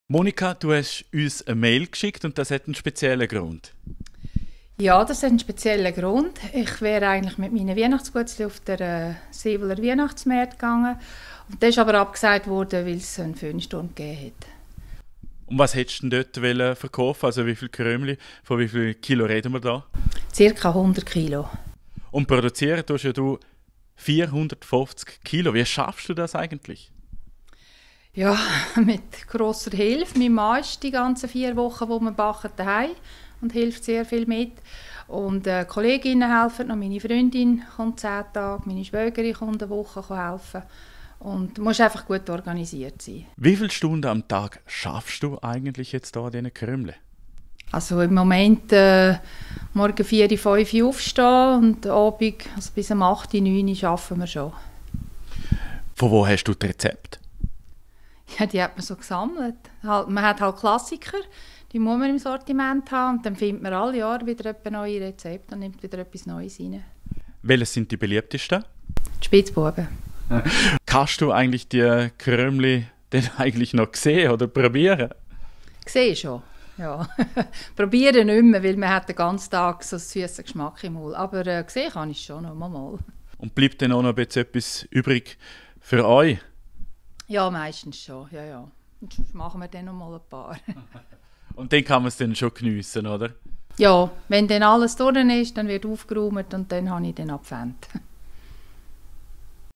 Monika, du hast uns eine Mail geschickt und das hat einen speziellen Grund. Ja, das hat einen speziellen Grund. Ich wäre eigentlich mit meinen Weihnachtsgutzli auf der Seeveler Weihnachtsmarkt gegangen. Und das ist aber abgesagt worden, weil es einen Föhnsturm gegeben hat. Und was hättest du denn dort verkaufen? Also wie viel Krömli, von wie viel Kilo reden wir da? Circa 100 Kilo. Und produzieren tust ja du 450 Kilo. Wie schaffst du das eigentlich? Ja, mit grosser Hilfe. Mein Mann ist die ganzen 4 Wochen, wo wir backen, daheim und hilft sehr viel mit. Und Kolleginnen helfen noch, meine Freundin kommt 10 Tage, meine Schwägerin kommt eine Woche helfen. Und du musst einfach gut organisiert sein. Wie viele Stunden am Tag schaffst du eigentlich jetzt da an diesen Krömli? Also im Moment morgen 4, 5 Uhr aufstehen und Abend also bis um 8, 9 arbeiten wir schon. Von wo hast du das Rezept? Ja, die hat man so gesammelt. Man hat halt Klassiker, die muss man im Sortiment haben und dann findet man alle Jahre wieder ein neues Rezept und nimmt wieder etwas Neues rein. Welche sind die beliebtesten? Die Spitzbuben. Kannst du eigentlich die Krömli denn eigentlich noch sehen oder probieren? Sehe schon, ja. Probieren nicht mehr, weil man hat den ganzen Tag so einen süßen Geschmack im Mund. Aber sehen kann ich schon noch mal. Und bleibt dann auch noch etwas übrig für euch? Ja, meistens schon, ja. Und sonst machen wir dann noch mal ein paar. Und dann kann man es dann schon geniessen, oder? Ja, wenn dann alles durch ist, dann wird aufgeräumt und dann habe ich den Advent.